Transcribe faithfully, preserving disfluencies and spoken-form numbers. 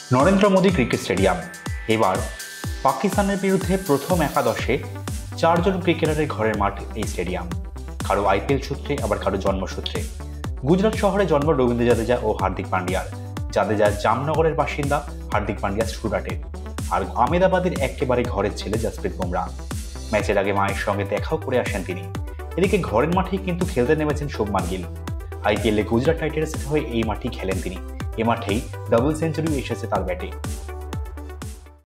Narendra Modi cricket stadium এবার পাকিস্তানের বিরুদ্ধে প্রথম একাদশে চারজন ক্রিকেটারের ঘরের মাঠ এই স্টেডিয়াম। কারো আইপিএল সূত্রে, আবার কারো জন্মসূত্রে। গুজরাট শহরে জন্ম রবীন্দ্র জাদেজা ও হার্দিক পান্ডিয়ার। জাদেজা জামনগরের বাসিন্দা, হার্দিক পান্ডিয়া সুরাটের। আর আহমেদাবাদের একেবারে ঘরের ছেলে জসপ্রীত বুমরা। ম্যাচের আগে মায়ের সঙ্গে দেখাও করে আসেন তিনি। এদিকে ঘরের মাঠেই কিন্তু খেলতে নেমেছেন শুভমান গিল। আইপিএলে গুজরাট টাইটান্সের হয়ে এই মাঠেই খেলেন তিনি। এ মাঠেই ডাবল সেঞ্চুরি এসেছে তার ব্যাটে।